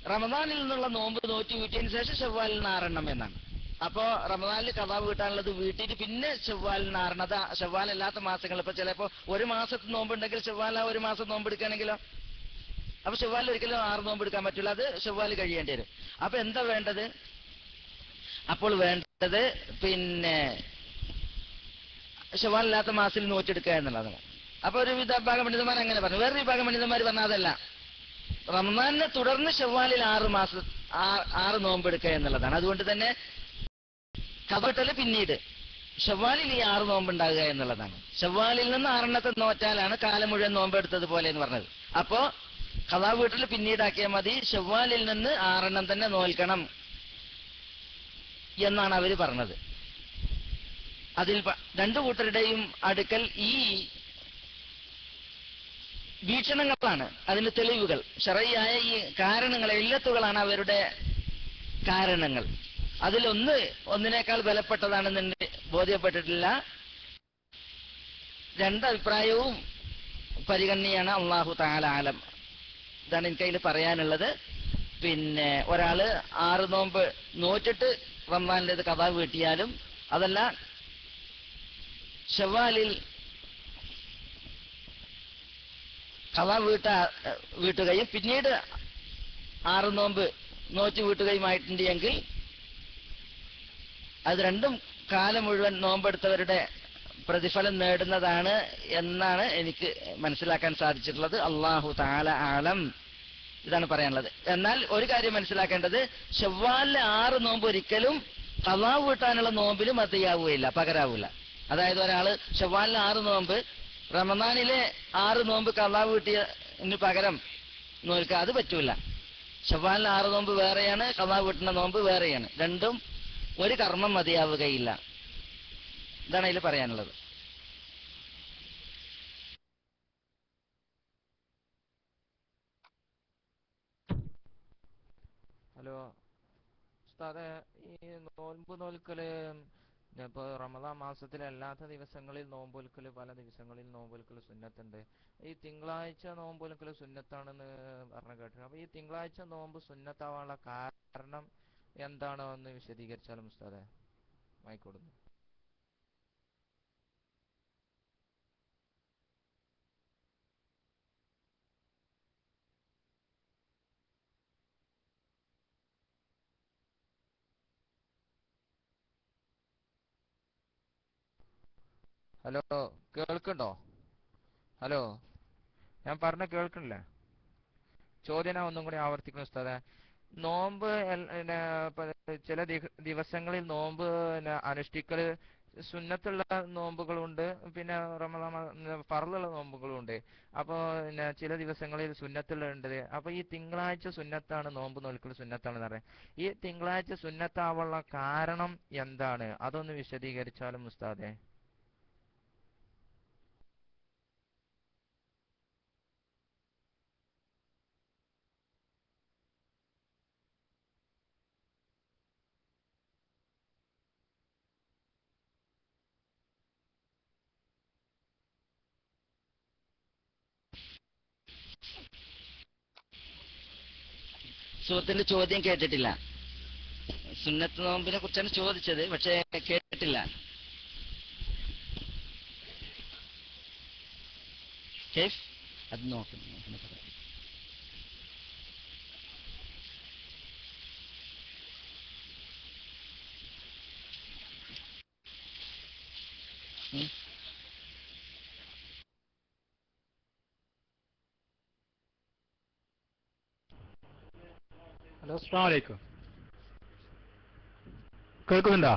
റമദാനിൽ നിന്നുള്ള നോമ്പ് നോറ്റി വീട്ടിയതിന് ശേഷം ഷവ്വാലിന് 6 എന്നാണ്. അപ്പോ റമദാനിൽ ഖദാ വീട്ടാനുള്ളത് വീട്ടിയിട്ട് പിന്നെ ഷവ്വാലിന് 6. അത് ഷവ്വാൽ അല്ലാത്ത മാസങ്ങൾ. ഇപ്പൊ ചിലപ്പോ ഒരു മാസത്തെ നോമ്പുണ്ടെങ്കിൽ ഷവ്വാൽ ഒരു മാസം നോമ്പ് എടുക്കുകയാണെങ്കിലോ, അപ്പൊ ഷവ്വാലിൽ ഒരിക്കലും 6 നോമ്പ് എടുക്കാൻ പറ്റില്ല, അത് ഷവ്വാൽ കഴിയേണ്ടി വരും. അപ്പൊ എന്താ വേണ്ടത്? അപ്പോൾ വേണ്ടത് പിന്നെ ഷവ്വാലില്ലാത്ത മാസത്തിൽ നോറ്റെടുക്കുക എന്നുള്ളതാണ്. അപ്പൊ ഒരു വിഭാഗം പണ്ഡിതന്മാർ അങ്ങനെ പറഞ്ഞു. വേറൊരു വിഭാഗം പണ്ഡിതന്മാർ പറഞ്ഞാൽ അതല്ല, റമദാനിനെ തുടർന്ന് ഷവ്വാലിൽ 6 നോമ്പ് എടുക്കുക എന്നുള്ളതാണ്. അതുകൊണ്ട് തന്നെ കബട്ടല് പിന്നീട് ഷവ്വാലിൽ ഈ 6 നോമ്പ് ഉണ്ടാകുക എന്നുള്ളതാണ്. ഷവ്വാലിൽ നിന്ന് 6 നോറ്റാലാണ് കാലം മുഴുവൻ നോമ്പ് എടുത്തത് പോലെ എന്ന് പറഞ്ഞത്. അപ്പോ ഖദാ വീട്ടിൽ പിന്നീടാക്കിയാൽ മതി, ഷവ്വാലിൽ നിന്ന് 6 തന്നെ നോൽക്കണം എന്നാണ് അവര് പറഞ്ഞത്. അതിൽ രണ്ടു കൂട്ടരുടെയും അടുക്കൽ ഈ വീക്ഷണങ്ങളാണ് അതിന് തെളിവുകൾ. ശറഈയായ ഈ കാരണങ്ങൾ, ഇല്ലത്തുകളാണ് അവരുടെ കാരണങ്ങൾ. ഒന്നിനേക്കാൾ ബലപ്പെട്ടതാണെന്ന് ബോധ്യപ്പെട്ടിട്ടില്ല. രണ്ടഭിപ്രായവും പരിഗണനയാണ്. അല്ലാഹു തആല ആലം. ഇതാണ് എനിക്കതിൽ പറയാനുള്ളത്. പിന്നെ ഒരാള് 6 നോമ്പ് നോറ്റിട്ട് റമദാനിലേത് ഖദാ വീട്ടിയാലും, അതല്ല ഷവ്വാലിൽ ഖദാ വീട്ടുകയും പിന്നീട് 6 നോമ്പ് നോറ്റ് വീട്ടുകയുമായിട്ടുണ്ട് എങ്കിൽ അത് രണ്ടും കാലം മുഴുവൻ നോമ്പെടുത്തവരുടെ പ്രതിഫലം നേടുന്നതാണ് എന്നാണ് എനിക്ക് മനസ്സിലാക്കാൻ സാധിച്ചിട്ടുള്ളത്. അല്ലാഹു തആല ആലം. ഇതാണ് പറയാനുള്ളത്. എന്നാൽ ഒരു കാര്യം മനസ്സിലാക്കേണ്ടത്, ഷവ്വാലിലെ 6 നോമ്പ് ഒരിക്കലും ഖദാ വീട്ടാനുള്ള നോമ്പിന് മതിയാവുകയില്ല, പകരാവൂല. അതായത് ഒരാള് ഷവ്വാലിലെ 6 നോമ്പ് റമദാനിലെ 6 നോമ്പ് ഖദാ വീട്ടിയതിന് പകരം നോൽക്കുക, അത് പറ്റൂല. ഷവ്വാലിലെ 6 നോമ്പ് വേറെയാണ്, ഖദാ വീട്ടുന്ന നോമ്പ് വേറെയാണ്. രണ്ടും ഒരു കർമ്മം മതിയാവുകയില്ല. ഇതാണ് അതിൽ പറയാനുള്ളത്. ഹലോ ഉസ്താദെ, ഈ നോൽമ്പ് നോൽക്കല് ഇപ്പൊ റമദാൻ മാസത്തിലെ അല്ലാത്ത ദിവസങ്ങളിൽ നോമ്പൊൽക്കല്, പല ദിവസങ്ങളിൽ നോമ്പൊൽക്കല് സുന്നത്തുണ്ട്. ഈ തിങ്കളാഴ്ച നോമ്പൊൽക്കല് സുന്നത്താണെന്ന് പറഞ്ഞു കേട്ടു. അപ്പൊ ഈ തിങ്കളാഴ്ച നോമ്പ് സുന്നത്താവാനുള്ള കാരണം എന്താണോ എന്ന് വിശദീകരിച്ചാലും ഉസ്താദെ. വായിക്കൊടുന്നു. ഹലോ, കേൾക്കുന്നുണ്ടോ? ഹലോ, ഞാൻ പറഞ്ഞ കേൾക്കണില്ലേ? ചോദ്യം ഞാൻ ഒന്നും കൂടി ആവർത്തിക്കുന്നു ഉസ്താദെ. നോമ്പ് ചില ദിവസങ്ങളിൽ നോമ്പ് അനുഷ്ഠിക്കല് സുന്നത്തുള്ള നോമ്പുകളുണ്ട്, പിന്നെ ഫർളുള്ള നോമ്പുകളുണ്ട്. അപ്പൊ ചില ദിവസങ്ങളിൽ സുന്നത്തുള്ള ഉണ്ട്. അപ്പൊ ഈ തിങ്കളാഴ്ച സുന്നത്താണ്, നോമ്പ് നോൽക്കൽ സുന്നത്താണെന്ന് പറയാം. ഈ തിങ്കളാഴ്ച സുന്നത്താവാനുള്ള കാരണം എന്താണ്? അതൊന്ന് വിശദീകരിച്ചാലും ഉസ്താദെ. സുഹൃത്തിന്റെ ചോദ്യം കേട്ടിട്ടില്ല. സുന്നത്ത് നോമ്പിനെ കുറിച്ചാണ് ചോദിച്ചത്, പക്ഷേ കേട്ടിട്ടില്ല. അത് നോക്കുന്നു. ഹലോ, അസ്സലാമു അലൈക്കും. കേൾക്കുന്നുണ്ടോ?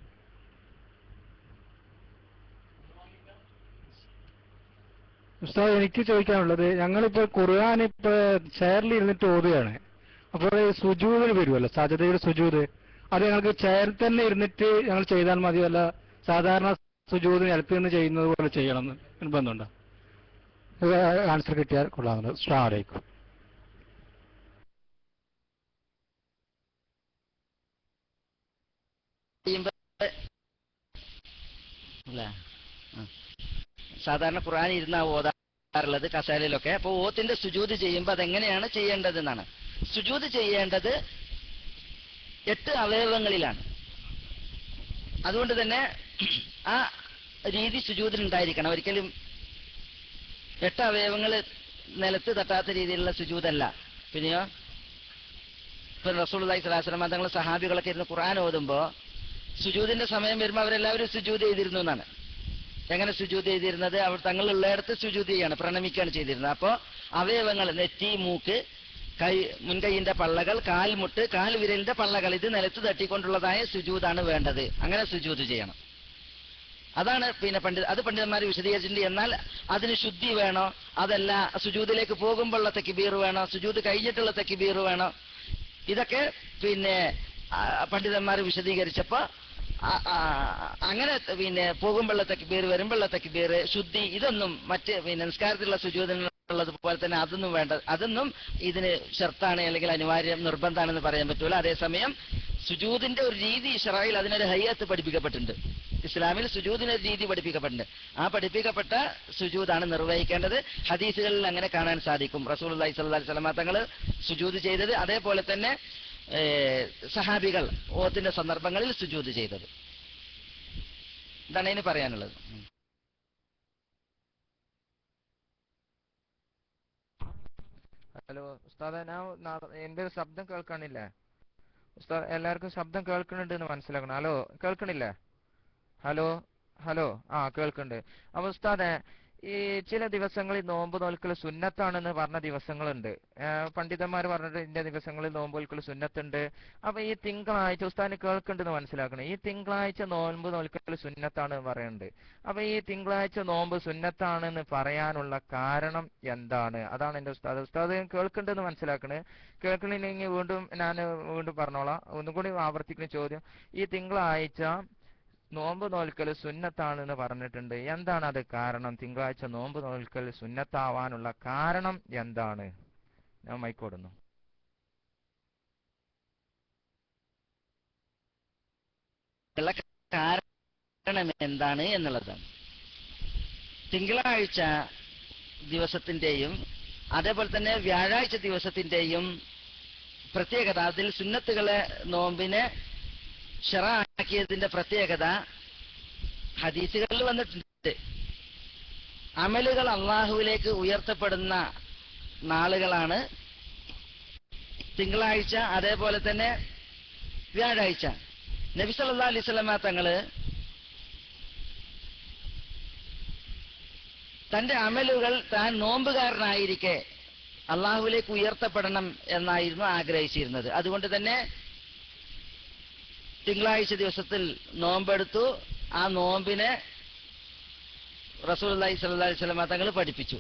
ഉസ്താദ്, എനിക്ക് ചോദിക്കാനുള്ളത്, ഞങ്ങളിപ്പോ ഖുർആൻ ഇപ്പൊ ചെയറിൽ ഇരുന്നിട്ട് ഓതുകയാണ്. അപ്പോൾ സുജൂദിന് വരുമല്ലോ, സജദയുടെ സുജൂദ്, അത് ഞങ്ങൾക്ക് ചെയറിൽ തന്നെ ഇരുന്നിട്ട് ഞങ്ങൾ ചെയ്താൽ മതിയോ, അല്ല സാധാരണ സുജൂദ് നിലത്ത് നിന്ന് ചെയ്യുന്നത് പോലെ ചെയ്യണം എന്ന് നിർബന്ധമുണ്ടോ? ആൻസർ കിട്ടിയാൽ കൊള്ളാമെന്ന്. അസ്സലാമു അലൈക്കും. സാധാരണ ഖുർആൻ ഇരുന്നാ ഓതാറുള്ളത് കസാലയിലൊക്കെ. അപ്പൊ ഓത്തിന്റെ സുജൂദ് ചെയ്യുമ്പോൾ അതെങ്ങനെയാണ് ചെയ്യേണ്ടതെന്നാണ്. സുജൂദ് ചെയ്യേണ്ടത് 8 അവയവങ്ങളിലാണ്. അതുകൊണ്ട് തന്നെ ആ രീതി സുജൂദിനുണ്ടായിരിക്കണം. ഒരിക്കലും 8 അവയവങ്ങൾ നിലത്ത് തട്ടാത്ത രീതിയിലുള്ള സുജൂദല്ല. പിന്നെയോ ഇപ്പൊ റസൂലുള്ളാഹി സ്വല്ലല്ലാഹു അലൈഹി വസല്ലം തങ്ങൾ സഹാബികളൊക്കെ ഇരുന്ന് ഖുർആൻ ഓതുമ്പോ സുജൂദിന്റെ സമയം വരുമ്പോൾ അവരെല്ലാവരും സുജൂദ് ചെയ്തിരുന്നു എന്നാണ്. എങ്ങനെ സുജൂദ് ചെയ്തിരുന്നത്? അവർ തങ്ങളുള്ളയിടത്ത് സുജൂദ് ചെയ്യാണ്, പ്രണമിക്കുകയാണ് ചെയ്തിരുന്നത്. അപ്പോ അവയവങ്ങൾ നെറ്റി, മൂക്ക്, കൈ, മുൻകൈയിന്റെ പള്ളകൾ, കാൽമുട്ട്, കാൽവിരലിന്റെ പള്ളകൾ, ഇത് നിലത്ത് തട്ടിക്കൊണ്ടുള്ളതായ സുജൂദാണ് വേണ്ടത്. അങ്ങനെ സുജൂദ് ചെയ്യണം. അതാണ് പിന്നെ പണ്ഡിതന്മാർ വിശദീകരിച്ചിട്ടുണ്ട്. എന്നാൽ അതിന് ശുദ്ധി വേണോ, അതല്ല സുജൂദിലേക്ക് പോകുമ്പോഴുള്ള തക്ബീർ വേണോ, സുജൂദ് കഴിഞ്ഞിട്ടുള്ള തക്ബീർ വേണോ, ഇതൊക്കെ പിന്നെ പണ്ഡിതന്മാർ വിശദീകരിച്ചപ്പോ അങ്ങനെ പിന്നെ പോകുമ്പോഴുള്ള തക്ബീർ, വരുമ്പോഴുള്ള തക്ബീർ, ശുദ്ധി, ഇതൊന്നും മറ്റ് പിന്നെ നിസ്കാരത്തിലുള്ള സുജൂദിനുള്ളത് പോലെ തന്നെ അതൊന്നും വേണ്ട. അതൊന്നും ഇതിന് ഷർത്താണ് അല്ലെങ്കിൽ അനിവാര്യം നിർബന്ധമാണെന്ന് പറയാൻ പറ്റൂല. അതേസമയം സുജൂദിന്റെ ഒരു രീതി ശറഈൽ അതിനൊരു ഹയ്യത്ത് പഠിപ്പിക്കപ്പെട്ടിട്ടുണ്ട്. ഇസ്ലാമിൽ സുജൂദിന് ഒരു രീതി പഠിപ്പിക്കപ്പെട്ടിട്ടുണ്ട്. ആ പഠിപ്പിക്കപ്പെട്ട സുജൂദാണ് നിർവഹിക്കേണ്ടത്. ഹദീസുകളിൽ അങ്ങനെ കാണാൻ സാധിക്കും. റസൂലുള്ളാഹി സ്വല്ലല്ലാഹു അലൈഹി വസല്ലം തങ്ങൾ സുജൂദ് ചെയ്തത്, അതേപോലെ തന്നെ സഹാബികൾ ഓത്തിന്റെ സന്ദർഭങ്ങളിൽ സുജൂദ് ചെയ്തത്. ഇതാണ് അതിന് പറയാനുള്ളത്. ഹലോ ഉസ്താദെ, എന്റെ ശബ്ദം കേൾക്കണില്ലേ ഉസ്താദ്? എല്ലാവർക്കും ശബ്ദം കേൾക്കുന്നുണ്ട് എന്ന് മനസ്സിലാക്കണം. ഹലോ, കേൾക്കണില്ലേ? ഹലോ ഹലോ കേൾക്കുന്നുണ്ട്. അപ്പൊ ഉസ്താദെ, ഈ ചില ദിവസങ്ങളിൽ നോമ്പ് നോൽക്കൽ സുന്നത്താണെന്ന് പറഞ്ഞ ദിവസങ്ങളുണ്ട്. പണ്ഡിതന്മാർ പറഞ്ഞിട്ട് ഇന്ന ദിവസങ്ങളിൽ നോമ്പ് നോൽക്കൽ സുന്നത്തുണ്ട്. അപ്പൊ ഈ തിങ്കളാഴ്ച, ഉസ്താദിന് കേൾക്കുന്നുണ്ടെന്ന് മനസ്സിലാക്കണം, ഈ തിങ്കളാഴ്ച നോമ്പ് നോൽക്കൽ സുന്നത്താണ് പറയുന്നുണ്ട്. അപ്പൊ ഈ തിങ്കളാഴ്ച നോമ്പ് സുന്നത്താണെന്ന് പറയാനുള്ള കാരണം എന്താണ്? അതാണ് എന്റെ ഉസ്താദ്. ഉസ്താദ് കേൾക്കുന്നുണ്ടെന്ന് മനസ്സിലാക്കണേ. കേൾക്കണില്ലെങ്കിൽ ഞാൻ വീണ്ടും പറഞ്ഞോളാം. ഒന്നും കൂടി ആവർത്തിക്കുന്ന ചോദ്യം, ഈ തിങ്കളാഴ്ച നോമ്പ് നോൽക്കൽ സുന്നത്താണെന്ന് പറഞ്ഞിട്ടുണ്ട്, എന്താണ് അത് കാരണം? തിങ്കളാഴ്ച നോമ്പ് നോൽക്കൽ സുന്നത്താവാനുള്ള കാരണം എന്താണ്? ഞാൻ മൈക്കോടുന്നു. കാരണം എന്താണ് എന്നുള്ളതാണ്. തിങ്കളാഴ്ച ദിവസത്തിന്റെയും അതേപോലെ തന്നെ വ്യാഴാഴ്ച ദിവസത്തിന്റെയും പ്രത്യേകത, അതിൽ സുന്നത്തുകളെ നോമ്പിനെ ശറഅാക്കിയതിന്റെ പ്രത്യേകത ഹദീസുകളിൽ വന്നിട്ടുണ്ട്. അമലുകൾ അള്ളാഹുവിലേക്ക് ഉയർത്തപ്പെടുന്ന നാളുകളാണ് തിങ്കളാഴ്ച, അതേപോലെ തന്നെ വ്യാഴാഴ്ച. നബി സല്ലല്ലാഹു അലൈഹി വസല്ലമ തങ്ങള് തന്റെ അമലുകൾ താൻ നോമ്പുകാരനായിരിക്കെ അള്ളാഹുവിലേക്ക് ഉയർത്തപ്പെടണം എന്നായിരുന്നു ആഗ്രഹിച്ചിരുന്നത്. അതുകൊണ്ട് തന്നെ തിങ്കളാഴ്ച ദിവസത്തിൽ നോമ്പെടുത്തു. ആ നോമ്പിനെ റസൂലുള്ളാഹി സ്വല്ലല്ലാഹു അലൈഹി വസല്ലം തങ്ങൾ പഠിപ്പിച്ചു.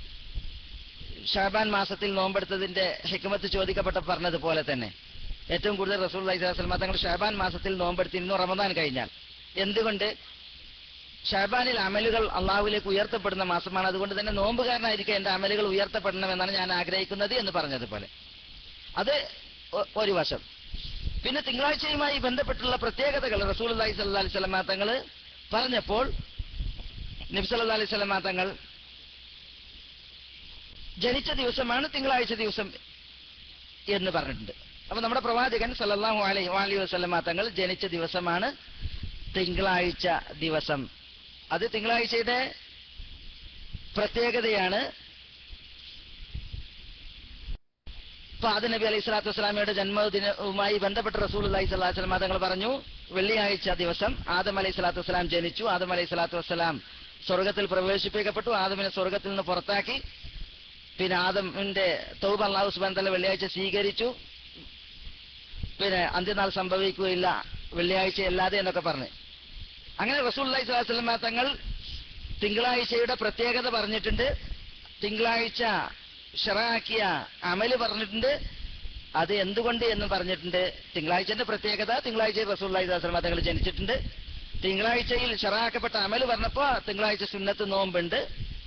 ഷഅബാൻ മാസത്തിൽ നോമ്പെടുത്തതിന്റെ ഹിക്മത്ത് ചോദിക്കപ്പെട്ട പറഞ്ഞതുപോലെ തന്നെ ഏറ്റവും കൂടുതൽ റസൂലുള്ളാഹി സ്വല്ലല്ലാഹു അലൈഹി വസല്ലം തങ്ങൾ ഷഅബാൻ മാസത്തിൽ നോമ്പെടുത്തിരുന്നു, റമദാൻ കഴിഞ്ഞാൽ. എന്തുകൊണ്ട്? ഷഅബാനിൽ അമലുകൾ അള്ളാഹുവിലേക്ക് ഉയർത്തപ്പെടുന്ന മാസമാണ്. അതുകൊണ്ട് തന്നെ നോമ്പുകാരനായിരിക്കും എന്റെ അമലുകൾ ഉയർത്തപ്പെടണമെന്നാണ് ഞാൻ ആഗ്രഹിക്കുന്നത് എന്ന് പറഞ്ഞതുപോലെ. അത് ഒരു വശം. പിന്നെ തിങ്കളാഴ്ചയുമായി ബന്ധപ്പെട്ടുള്ള പ്രത്യേകതകൾ റസൂലുള്ളാഹി സ്വല്ലല്ലാഹു അലൈഹി വസല്ലം തങ്ങൾ പറഞ്ഞപ്പോൾ നബി സല്ലല്ലാഹു അലൈഹി വസല്ലം തങ്ങൾ ജനിച്ച ദിവസമാണ് തിങ്കളാഴ്ച ദിവസം എന്ന് പറഞ്ഞിട്ടുണ്ട്. അപ്പൊ നമ്മുടെ പ്രവാചകൻ സല്ലല്ലാഹു അലൈഹി വസല്ലം തങ്ങൾ ജനിച്ച ദിവസമാണ് തിങ്കളാഴ്ച ദിവസം. അത് തിങ്കളാഴ്ചയുടെ പ്രത്യേകതയാണ്. ഇപ്പൊ ആദം നബി അലൈഹി സ്വലാത്തു വസ്സലാമയുടെ ജന്മദിനവുമായി ബന്ധപ്പെട്ട് റസൂലുള്ളാഹി സ്വല്ലല്ലാഹു അലൈഹി വസല്ലം തങ്ങൾ പറഞ്ഞു, വെള്ളിയാഴ്ച ദിവസം ആദം അലൈഹി സ്വലാത്തു വസ്സലാം ജനിച്ചു. ആദം അലൈഹി സ്വലാത്തു വസ്സലാം സ്വർഗത്തിൽ പ്രവേശിപ്പിക്കപ്പെട്ടു. ആദമിനെ സ്വർഗത്തിൽ നിന്ന് പുറത്താക്കി. പിന്നെ ആദമിന്റെ തൗബ അല്ലാഹു സുബ്ഹാനഹു വ തആല വെള്ളിയാഴ്ച സ്വീകരിച്ചു. പിന്നെ അന്ത്യനാൾ സംഭവിക്കുകയില്ല വെള്ളിയാഴ്ച അല്ലാതെ എന്നൊക്കെ പറഞ്ഞു. അങ്ങനെ റസൂലുള്ളാഹി സ്വല്ലല്ലാഹു അലൈഹി വസല്ലം തങ്ങൾ തിങ്കളാഴ്ചയുടെ പ്രത്യേകത പറഞ്ഞിട്ടുണ്ട്. തിങ്കളാഴ്ച ശറഅാക്കിയ അമല് പറഞ്ഞിട്ടുണ്ട്. അത് എന്തുകൊണ്ട് എന്ന് പറഞ്ഞിട്ടുണ്ട്. തിങ്കളാഴ്ചന്റെ പ്രത്യേകത, തിങ്കളാഴ്ചയിൽ റസൂലുള്ളാഹി സ്വല്ലല്ലാഹു അലൈഹി വസല്ലം തങ്ങൾ ജനിച്ചിട്ടുണ്ട്. തിങ്കളാഴ്ചയിൽ ശറഅാക്കപ്പെട്ട അമല് പറഞ്ഞപ്പോ തിങ്കളാഴ്ച സുന്നത്ത് നോമ്പുണ്ട്.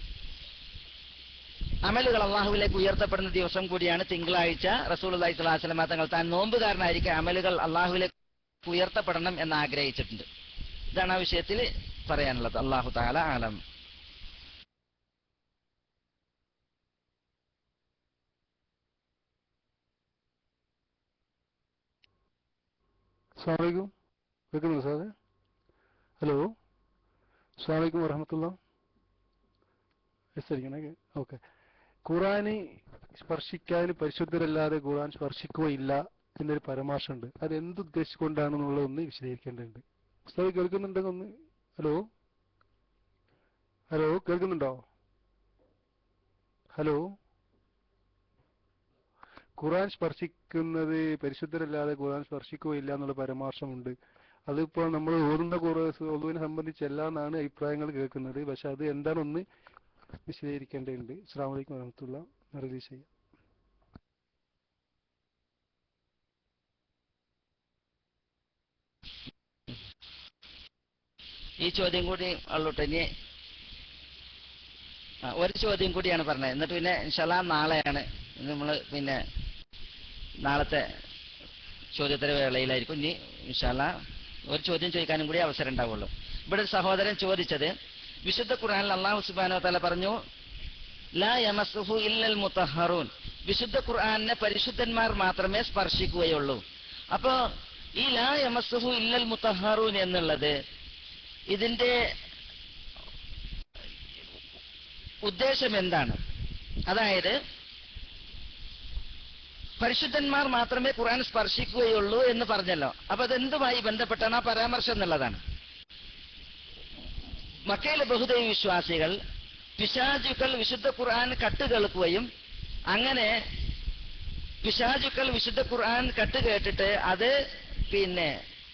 അമലുകൾ അള്ളാഹുവിലേക്ക് ഉയർത്തപ്പെടുന്ന ദിവസം കൂടിയാണ് തിങ്കളാഴ്ച. റസൂലുള്ളാഹി സ്വല്ലല്ലാഹു അലൈഹി വസല്ലം തങ്ങൾ താൻ നോമ്പുകാരനായിരിക്കെ അമലുകൾ അള്ളാഹുവിലേക്ക് ഉയർത്തപ്പെടണം എന്ന് ആഗ്രഹിച്ചിട്ടുണ്ട്. ഇതാണ് ആ വിഷയത്തിൽ പറയാനുള്ളത്. അല്ലാഹു തആല ആലം. അസ്സലാമു അലൈക്കും. കേൾക്കുന്നുണ്ടോ സാറേ? ഹലോ, അസ്സലാമു അലൈക്കും വറഹ്മത്തുള്ളാഹി. Yes okay. ഖുർആന് സ്പർശിക്കാൻ പരിശുദ്ധരല്ലാതെ ഖുർആൻ സ്പർശിക്കുകയില്ല എന്നൊരു പരാമർശമുണ്ട്. അത് എന്തുദ്ദേശിച്ചുകൊണ്ടാണെന്നുള്ളതൊന്ന് വിശദീകരിക്കേണ്ടതുണ്ട്. ഉസ്താദ് കേൾക്കുന്നുണ്ടെങ്കിൽ ഒന്ന്. ഹലോ ഹലോ കേൾക്കുന്നുണ്ടോ? ഹലോ. ഖുർആൻ സ്പർശിക്കുന്നത് പരിശുദ്ധരല്ലാതെ ഖുർആൻ സ്പർശിക്കുകയില്ല എന്നുള്ള പരാമർശമുണ്ട്. അതിപ്പോൾ നമ്മൾ ഓതുന്ന ഓതുവിനെ സംബന്ധിച്ചല്ല എന്നാണ് അഭിപ്രായങ്ങൾ കേൾക്കുന്നത്. പക്ഷെ അത് എന്താണെന്ന് വിശദീകരിക്കേണ്ടതുണ്ട്. അസ്സലാമു അലൈക്കും വറഹ്മത്തുള്ളാഹി. റിലീസ് ചെയ്യാം. ഈ ചോദ്യം കൂടി ഉള്ളൂട്ടോ. ഇനി ഒരു ചോദ്യം കൂടിയാണ് പറഞ്ഞത്. എന്നിട്ട് പിന്നെ ഇൻഷാല്ലാ നാളെയാണ് നമ്മൾ പിന്നെ നാളത്തെ ചോദ്യോത്തര വേളയിലായിരിക്കും. ഇനി ഇൻഷാല്ലാ ഒരു ചോദ്യം ചോദിക്കാനും കൂടി അവസരം ഉണ്ടാവുള്ളൂ. ഇവിടെ ഒരു സഹോദരൻ ചോദിച്ചത്, വിശുദ്ധ ഖുർആനിൽ അല്ലാഹു സുബ്ഹാനഹു വ തആല പറഞ്ഞു ലാ യമസ്സുഹു ഇല്ലൽ മുതഹ്ഹറൂൻ, വിശുദ്ധ ഖുർആനിനെ പരിശുദ്ധന്മാർ മാത്രമേ സ്പർശിക്കുകയുള്ളൂ. അപ്പോ ഈ ലാ യമസ്സുഹു ഇല്ലൽ മുതഹ്ഹറൂൻ എന്നുള്ളത് ഇതിന്റെ ഉദ്ദേശം എന്താണ്? അതായത് പരിശുദ്ധന്മാർ മാത്രമേ ഖുർആൻ സ്പർശിക്കുകയുള്ളൂ എന്ന് പറഞ്ഞല്ലോ. അപ്പൊ അതെന്തുമായി ബന്ധപ്പെട്ടാണ് ആ പരാമർശം എന്നുള്ളതാണ്. മക്കയിലെ ബഹുദൈവ വിശ്വാസികൾ പിശാചുക്കൾ വിശുദ്ധ ഖുർആൻ കട്ടുകേൾക്കുകയും അങ്ങനെ പിശാചുക്കൾ വിശുദ്ധ ഖുർആൻ കട്ടുകേട്ടിട്ട് അത് പിന്നെ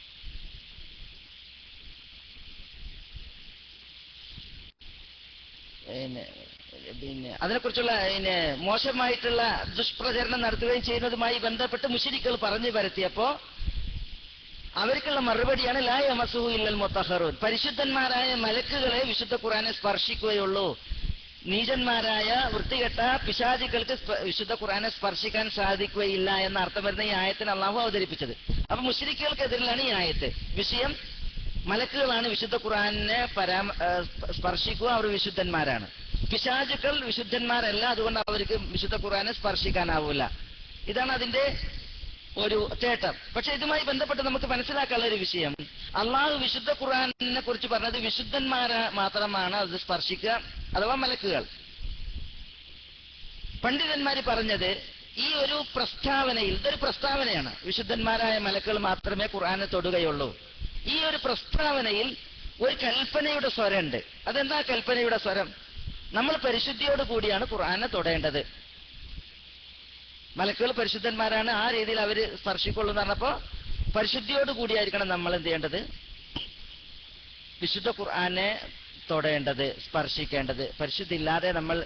അതിനെക്കുറിച്ചുള്ള മോശമായിട്ടുള്ള ദുഷ്പ്രചരണം നടത്തുകയും ചെയ്യുന്നതുമായി ബന്ധപ്പെട്ട് മുശ്രിക്കുകൾ പറഞ്ഞു പരത്തിയപ്പോ അവർക്കുള്ള മറുപടിയാണ് ലാ യമസ്സുഹു ഇല്ലൽ മുതഹ്ഹറൂൻ, പരിശുദ്ധന്മാരായ മലക്കുകളെ വിശുദ്ധ ഖുർആനെ സ്പർശിക്കുകയുള്ളൂ, നീചന്മാരായ വൃത്തികെട്ട പിശാചുക്കൾക്ക് വിശുദ്ധ ഖുർആനെ സ്പർശിക്കാൻ സാധിക്കുകയില്ല എന്ന അർത്ഥം വരുന്ന ഈ ആയത്തിന് അള്ളാഹു അവതരിപ്പിച്ചത്. അപ്പൊ മുശ്രിക്കുകൾക്കെതിരിലാണ് ഈ ആയത്ത്. വിഷയം മലക്കുകളാണ് വിശുദ്ധ ഖുർആനെ സ്പർശിക്കുക, അവർ വിശുദ്ധന്മാരാണ്. പിശാചുക്കൾ വിശുദ്ധന്മാരല്ല, അതുകൊണ്ട് അവർക്ക് വിശുദ്ധ ഖുർആനെ സ്പർശിക്കാനാവൂല. ഇതാണ് അതിന്റെ ഒരു തേട്ടം. പക്ഷെ ഇതുമായി ബന്ധപ്പെട്ട് നമുക്ക് മനസ്സിലാക്കാനുള്ള ഒരു വിഷയം, അള്ളാഹു വിശുദ്ധ ഖുർആനെ കുറിച്ച് പറഞ്ഞത് വിശുദ്ധന്മാരെ മാത്രമാണ് അത് സ്പർശിക്കുക, അഥവാ മലക്കുകൾ. പണ്ഡിതന്മാര് പറഞ്ഞത് ഈ ഒരു പ്രസ്താവനയിൽ, ഇതൊരു പ്രസ്താവനയാണ്, വിശുദ്ധന്മാരായ മലക്കുകൾ മാത്രമേ ഖുർആനെ തൊടുകയുള്ളൂ. ഈ ഒരു പ്രസ്താവനയിൽ ഒരു കൽപ്പനയുടെ സ്വരമുണ്ട്. അതെന്താ കൽപ്പനയുടെ സ്വരം? നമ്മൾ പരിശുദ്ധിയോട് കൂടിയാണ് ഖുർആനെ തൊടേണ്ടത്. മലക്കുകൾ പരിശുദ്ധന്മാരാണ്, ആ രീതിയിൽ അവർ സ്പർശിക്കൊള്ളൂ എന്ന് പറഞ്ഞപ്പോ പരിശുദ്ധിയോട് കൂടിയായിരിക്കണം നമ്മൾ എന്ത് ചെയ്യേണ്ടത്, വിശുദ്ധ ഖുർആനെ തൊടേണ്ടത്, സ്പർശിക്കേണ്ടത്. പരിശുദ്ധി ഇല്ലാതെ നമ്മൾ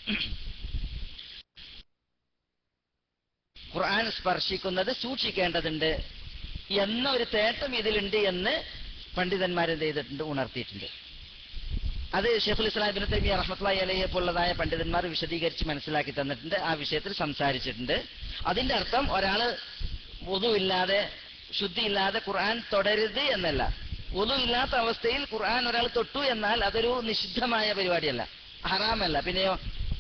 ഖുർആൻ സ്പർശിക്കുന്നത് സൂക്ഷിക്കേണ്ടതുണ്ട് എന്ന ഒരു തേട്ടം ഇതിലുണ്ട് എന്ന് പണ്ഡിതന്മാരെന്ത് ചെയ്തിട്ടുണ്ട്, ഉണർത്തിയിട്ടുണ്ട്. അത് ശൈഖുൽ ഇസ്ലാം ഇബ്നു തൈമിയ്യ റഹ്മത്തുള്ളാഹി അലൈഹി പോലുള്ളതായ പണ്ഡിതന്മാർ വിശദീകരിച്ച് മനസ്സിലാക്കി തന്നിട്ടുണ്ട്, ആ വിഷയത്തിൽ സംസാരിച്ചിട്ടുണ്ട്. അതിന്റെ അർത്ഥം ഒരാള് വുളു ഇല്ലാതെ, ശുദ്ധിയില്ലാതെ ഖുർആൻ തൊടരുത് എന്നല്ല. വുളു ഇല്ലാത്ത അവസ്ഥയിൽ ഖുർആൻ ഒരാൾ തൊട്ടു എന്നാൽ അതൊരു നിഷിദ്ധമായ പരിപാടിയല്ല, ഹറാമല്ല. പിന്നെയോ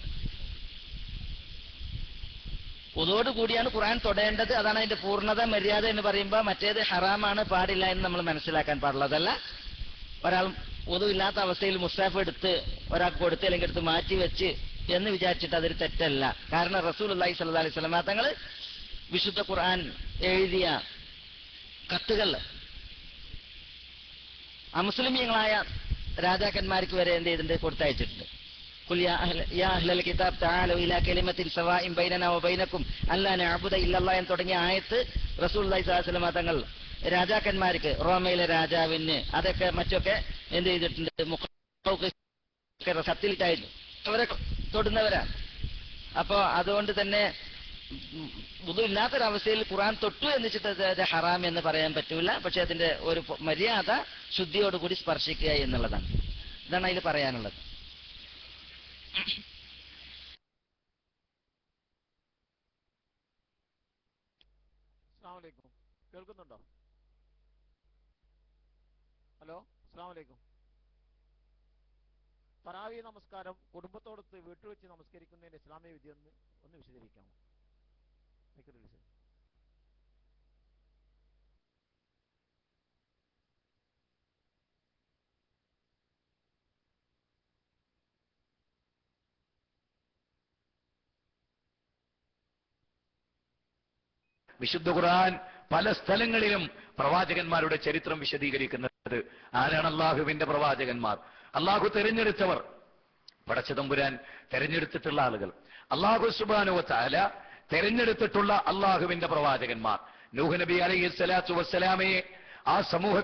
വുളുവോട് കൂടിയാണ് ഖുർആൻ തൊടേണ്ടത്, അതാണ് അതിന്റെ പൂർണ്ണത, മര്യാദ എന്ന് പറയുമ്പോൾ മറ്റേത് ഹറാമാണ്, പാടില്ല എന്ന് നമ്മൾ മനസ്സിലാക്കാൻ പാടുള്ളതല്ല. ഒരാൾ വുളു ഇല്ലാത്ത അവസ്ഥയിൽ മുസ്ഹഫ് എടുത്ത് ഒരാൾക്ക് കൊടുത്ത് അല്ലെങ്കിൽ എടുത്ത് മാറ്റി വെച്ച് എന്ന് വിചാരിച്ചിട്ട് അതൊരു തെറ്റല്ല. കാരണം റസൂലുള്ളാഹി സ്വല്ലല്ലാഹി അലൈഹി വസല്ലം തങ്ങൾ വിശുദ്ധ ഖുർആൻ എഴുതിയ കത്തുകൾ അമുസ്ലിമീങ്ങളായ രാജാക്കന്മാർക്ക് വരെ എന്ത് ചെയ്തിട്ടുണ്ട്, കൊടുത്തയച്ചിട്ടുണ്ട്. ഖുൽ യാ അഹ്ലൽ കിതാബ് തആലൂ ഇലാ കലിമത്തിൻ സവാഇൻ ബൈനനാ വബൈനക്കും അല്ലാ നഅ്ബുദ ഇല്ലല്ലാഹ് എന്ന് തുടങ്ങിയ ആയത്ത് റസൂലുള്ളാഹി സ്വല്ലല്ലാഹി അലൈഹി വസല്ലം തങ്ങൾ രാജാക്കന്മാർക്ക്, റോമയിലെ രാജാവിന്, അതൊക്കെ മറ്റൊക്കെ എന്ത് ചെയ്തിട്ടുണ്ട്, കത്തിലിട്ടായിരുന്നു. അവരെ തൊടുന്നവരാണ്. അപ്പോ അതുകൊണ്ട് തന്നെ വുളു ഇല്ലാത്തൊരവസ്ഥയിൽ ഖുർആൻ തൊട്ടു എന്ന് വെച്ചിട്ട് ഹറാം എന്ന് പറയാൻ പറ്റൂല. പക്ഷെ അതിന്റെ ഒരു മര്യാദ ശുദ്ധിയോടുകൂടി സ്പർശിക്കുക എന്നുള്ളതാണ്. ഇതാണ് അതിൽ പറയാനുള്ളത്. അസ്സലാമു അലൈക്കും. കേൾക്കുന്നുണ്ടോ? ഹലോ, അസ്സലാമു അലൈക്കും. തറാവി നമസ്കാരം കുടുംബത്തോടൊത്ത് വീട്ടിൽ വെച്ച് നമസ്കരിക്കുന്നതിന്റെ ഇസ്ലാമിക വിധി ഒന്ന് വിശദീകരിക്കാമോ? വിശുദ്ധ ഖുർആൻ പല സ്ഥലങ്ങളിലും പ്രവാചകന്മാരുടെ ചരിത്രം വിശദീകരിക്കുന്നത്. ആരാണ് അള്ളാഹുവിന്റെ പ്രവാചകന്മാർ? അള്ളാഹു തെരഞ്ഞെടുത്തവർ, പടച്ചതമ്പുരാൻ തെരഞ്ഞെടുത്തിട്ടുള്ള ആളുകൾ, അള്ളാഹു സുബ്ഹാനഹു വ തആല തെരഞ്ഞെടുത്തിട്ടുള്ള അള്ളാഹുവിന്റെ പ്രവാചകന്മാർ. നൂഹ് നബി അലൈഹി സ്വലാത്തു വസ്സലാമയെ ആ സമൂഹ